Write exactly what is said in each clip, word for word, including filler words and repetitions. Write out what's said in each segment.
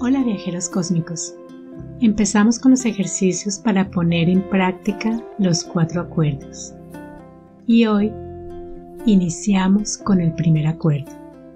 Hola viajeros cósmicos, empezamos con los ejercicios para poner en práctica los cuatro acuerdos y hoy iniciamos con el primer acuerdo.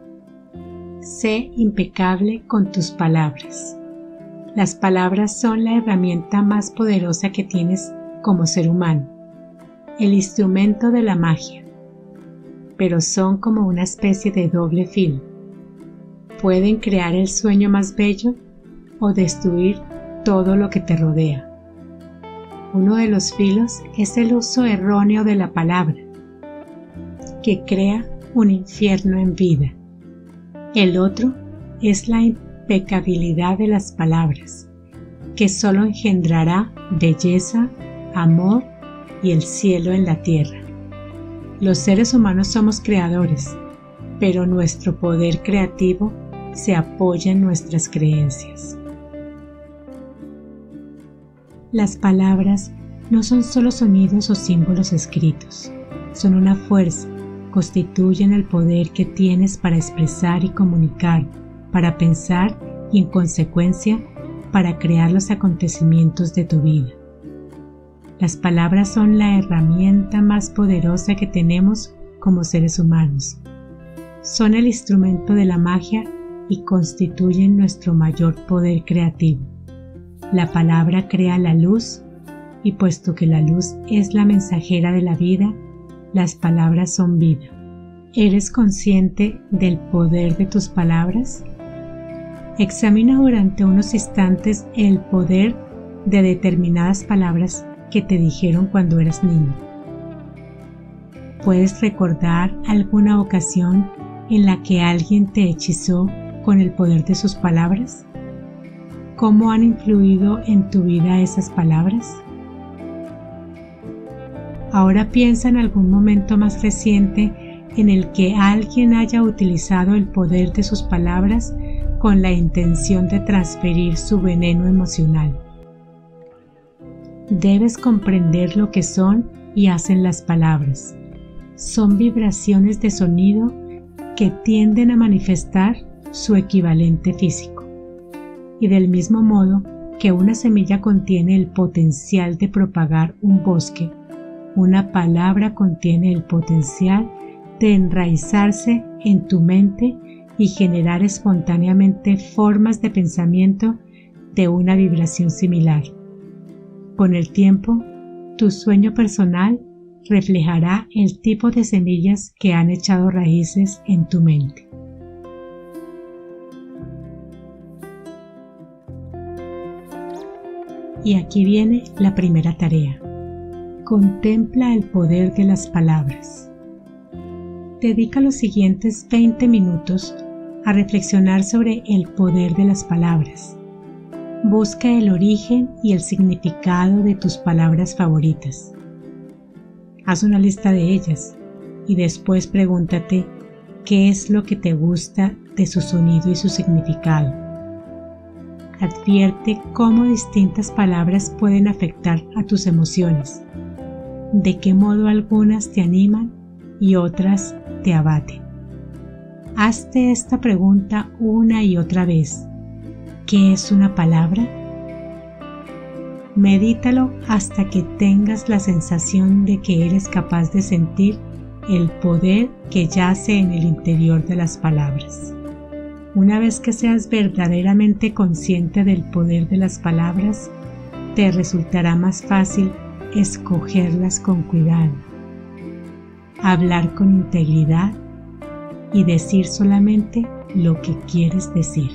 Sé impecable con tus palabras. Las palabras son la herramienta más poderosa que tienes como ser humano, el instrumento de la magia, pero son como una especie de doble filo. Pueden crear el sueño más bello o destruir todo lo que te rodea. Uno de los filos es el uso erróneo de la palabra, que crea un infierno en vida. El otro es la impecabilidad de las palabras, que solo engendrará belleza, amor y el cielo en la tierra. Los seres humanos somos creadores, pero nuestro poder creativo se apoya en nuestras creencias. Las palabras no son solo sonidos o símbolos escritos, son una fuerza, constituyen el poder que tienes para expresar y comunicar, para pensar y en consecuencia para crear los acontecimientos de tu vida. Las palabras son la herramienta más poderosa que tenemos como seres humanos. Son el instrumento de la magia y constituyen nuestro mayor poder creativo. La palabra crea la luz y puesto que la luz es la mensajera de la vida, las palabras son vida. ¿Eres consciente del poder de tus palabras? Examina durante unos instantes el poder de determinadas palabras que te dijeron cuando eras niño. ¿Puedes recordar alguna ocasión en la que alguien te hechizó con el poder de sus palabras? ¿Cómo han influido en tu vida esas palabras? Ahora piensa en algún momento más reciente en el que alguien haya utilizado el poder de sus palabras con la intención de transferir su veneno emocional. Debes comprender lo que son y hacen las palabras. Son vibraciones de sonido que tienden a manifestar su equivalente físico. Y del mismo modo que una semilla contiene el potencial de propagar un bosque, una palabra contiene el potencial de enraizarse en tu mente y generar espontáneamente formas de pensamiento de una vibración similar. Con el tiempo, tu sueño personal reflejará el tipo de semillas que han echado raíces en tu mente. Y aquí viene la primera tarea. Contempla el poder de las palabras. Dedica los siguientes veinte minutos a reflexionar sobre el poder de las palabras. Busca el origen y el significado de tus palabras favoritas. Haz una lista de ellas y después pregúntate qué es lo que te gusta de su sonido y su significado. Advierte cómo distintas palabras pueden afectar a tus emociones, de qué modo algunas te animan y otras te abaten. Hazte esta pregunta una y otra vez. ¿Qué es una palabra? Medítalo hasta que tengas la sensación de que eres capaz de sentir el poder que yace en el interior de las palabras. Una vez que seas verdaderamente consciente del poder de las palabras, te resultará más fácil escogerlas con cuidado, hablar con integridad y decir solamente lo que quieres decir.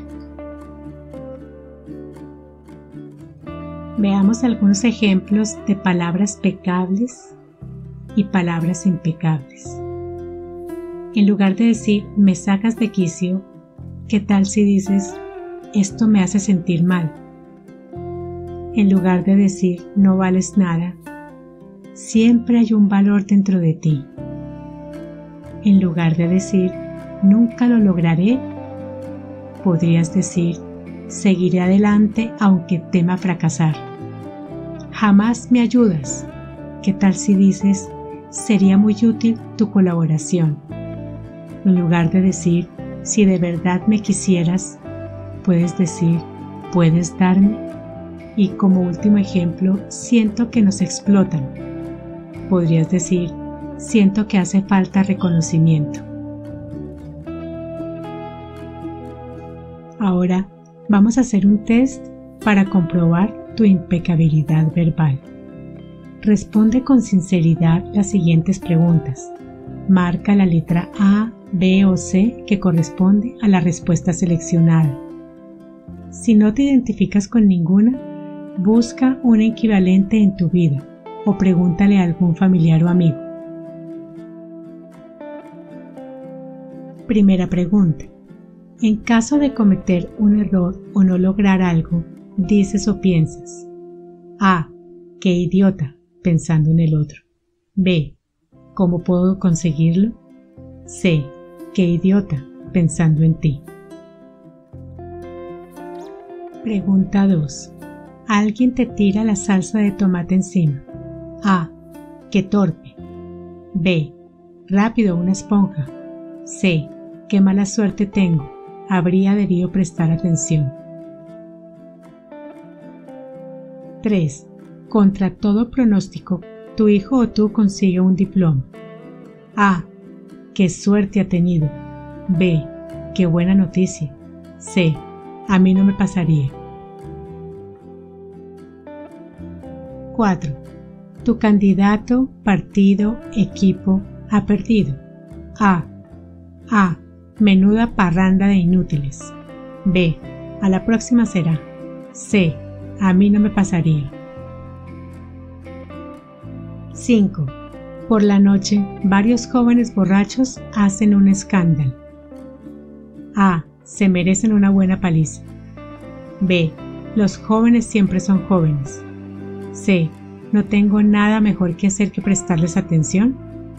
Veamos algunos ejemplos de palabras pecables y palabras impecables. En lugar de decir me sacas de quicio, ¿qué tal si dices esto me hace sentir mal? En lugar de decir no vales nada, siempre hay un valor dentro de ti. En lugar de decir nunca lo lograré, podrías decir seguiré adelante aunque tema fracasar. Jamás me ayudas. ¿Qué tal si dices sería muy útil tu colaboración? En lugar de decir si de verdad me quisieras, puedes decir ¿puedes darme? Y como último ejemplo, siento que nos explotan. Podrías decir, siento que hace falta reconocimiento. Ahora vamos a hacer un test para comprobar tu impecabilidad verbal. Responde con sinceridad las siguientes preguntas. Marca la letra A, B o C que corresponde a la respuesta seleccionada. Si no te identificas con ninguna, busca una equivalente en tu vida o pregúntale a algún familiar o amigo. Primera pregunta. En caso de cometer un error o no lograr algo, dices o piensas: A. ¡Qué idiota!, pensando en el otro. B. ¿Cómo puedo conseguirlo? C. ¡Qué idiota!, pensando en ti. Pregunta dos. Alguien te tira la salsa de tomate encima. A. ¡Qué torpe! B. Rápido, una esponja. C. ¡Qué mala suerte tengo! Habría debido prestar atención. tres. Contra todo pronóstico, tu hijo o tú consigue un diploma. A. ¡Qué suerte ha tenido! B. ¡Qué buena noticia! C. A mí no me pasaría. cuatro. Tu candidato, partido, equipo ha perdido. A. A. Menuda parranda de inútiles. B. A la próxima será. C. A mí no me pasaría. cinco. Por la noche, varios jóvenes borrachos hacen un escándalo. A. Se merecen una buena paliza. B. Los jóvenes siempre son jóvenes. C. ¿No tengo nada mejor que hacer que prestarles atención?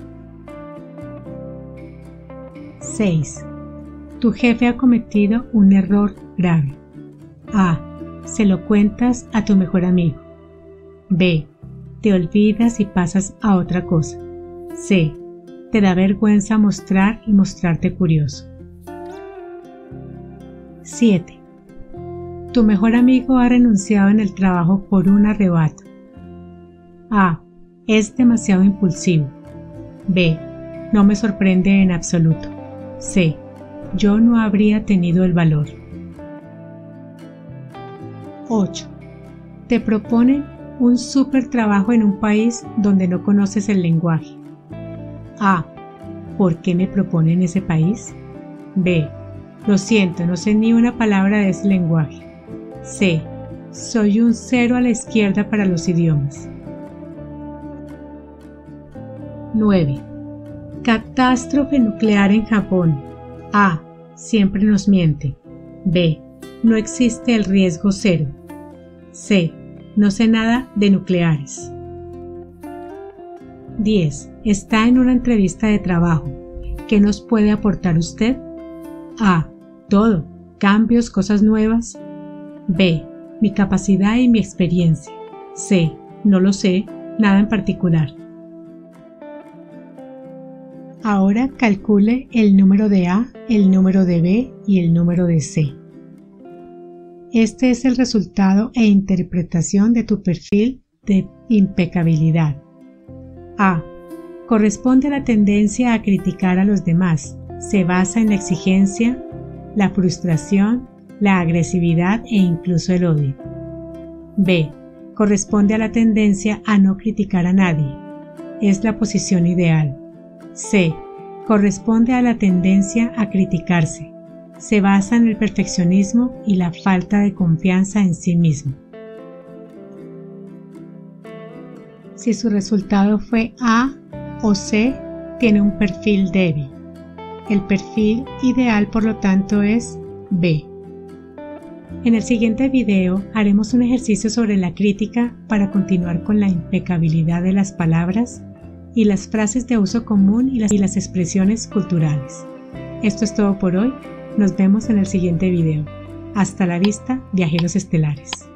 seis. Tu jefe ha cometido un error grave. A. Se lo cuentas a tu mejor amigo. B. Te olvidas y pasas a otra cosa. C. Te da vergüenza mostrar y mostrarte curioso. siete. Tu mejor amigo ha renunciado en el trabajo por un arrebato. A. Es demasiado impulsivo. B. No me sorprende en absoluto. C. Yo no habría tenido el valor. ocho. Te proponen un súper trabajo en un país donde no conoces el lenguaje. A. ¿Por qué me proponen ese país? B. Lo siento, no sé ni una palabra de ese lenguaje. C. Soy un cero a la izquierda para los idiomas. nueve. Catástrofe nuclear en Japón. A. Siempre nos miente. B. No existe el riesgo cero. C. No sé nada de nucleares. diez. Está en una entrevista de trabajo. ¿Qué nos puede aportar usted? A. Todo. Cambios, cosas nuevas. B. Mi capacidad y mi experiencia. C. No lo sé, nada en particular. Ahora calcule el número de A, el número de B y el número de C. Este es el resultado e interpretación de tu perfil de impecabilidad. A. Corresponde a la tendencia a criticar a los demás. Se basa en la exigencia, la frustración, la agresividad e incluso el odio. B. Corresponde a la tendencia a no criticar a nadie. Es la posición ideal. C. Corresponde a la tendencia a criticarse. Se basa en el perfeccionismo y la falta de confianza en sí mismo. Si su resultado fue A o C, tiene un perfil débil. El perfil ideal, por lo tanto, es B. En el siguiente video haremos un ejercicio sobre la crítica para continuar con la impecabilidad de las palabras y las frases de uso común y las, y las expresiones culturales. Esto es todo por hoy. Nos vemos en el siguiente video. Hasta la vista, viajeros estelares.